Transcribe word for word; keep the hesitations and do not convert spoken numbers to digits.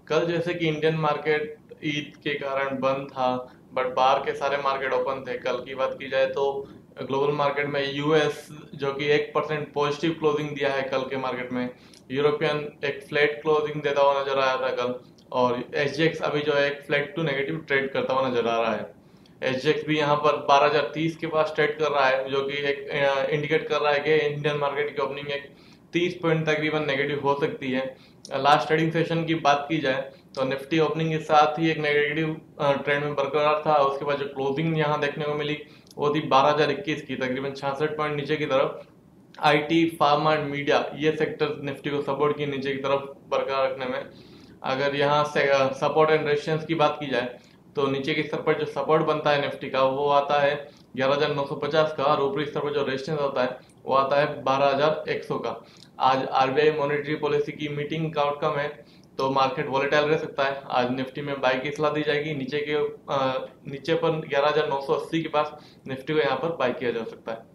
कल जैसे कि इंडियन मार्केट ईद के कारण बंद था, बट बाहर के सारे मार्केट ओपन थे। कल की बात की जाए तो ग्लोबल मार्केट में यूएस जो कि एक परसेंट पॉजिटिव क्लोजिंग दिया है कल के मार्केट में। यूरोपियन एक फ्लैट क्लोजिंग देता हुआ नजर आया था कल। और एसजीएक्स अभी जो है एक फ्लैट टू नेगेटिव ट्रेड करता हुआ नजर आ रहा है। एसजीएक्स भी यहाँ पर बारह हज़ार तीस के पास ट्रेड कर रहा है, जो कि एक इंडिकेट कर रहा है कि इंडियन मार्केट की ओपनिंग एक तीस पॉइंट तकरीबन नेगेटिव हो सकती है। लास्ट ट्रेडिंग सेशन की बात की जाए तो निफ्टी ओपनिंग के साथ ही एक नेगेटिव ट्रेंड में बरकरार था। उसके बाद जो क्लोजिंग यहाँ देखने को मिली वो थी बारह हज़ार इक्कीस की, तकरीबन छियासठ पॉइंट नीचे की तरफ। आईटी, फार्मा एंड मीडिया ये सेक्टर निफ्टी को सपोर्ट की नीचे की तरफ बरकरार रखने में। अगर यहाँ से सपोर्ट एंड रेजिस्टेंस की बात की जाए तो नीचे के स्तर पर जो सपोर्ट बनता है निफ्टी का वो आता है ग्यारह हज़ार नौ सौ पचास का, और ऊपरी स्तर पर जो रेजिस्टेंस आता है वो आता है बारह हज़ार एक सौ का। आज आरबीआई मॉनेटरी पॉलिसी की मीटिंग का आउटकम है तो मार्केट वॉलेटाइल रह सकता है। आज निफ्टी में बाई की सलाह दी जाएगी। नीचे के आ, नीचे पर ग्यारह हज़ार नौ सौ अस्सी के पास निफ्टी को यहाँ पर बाई किया जा सकता है।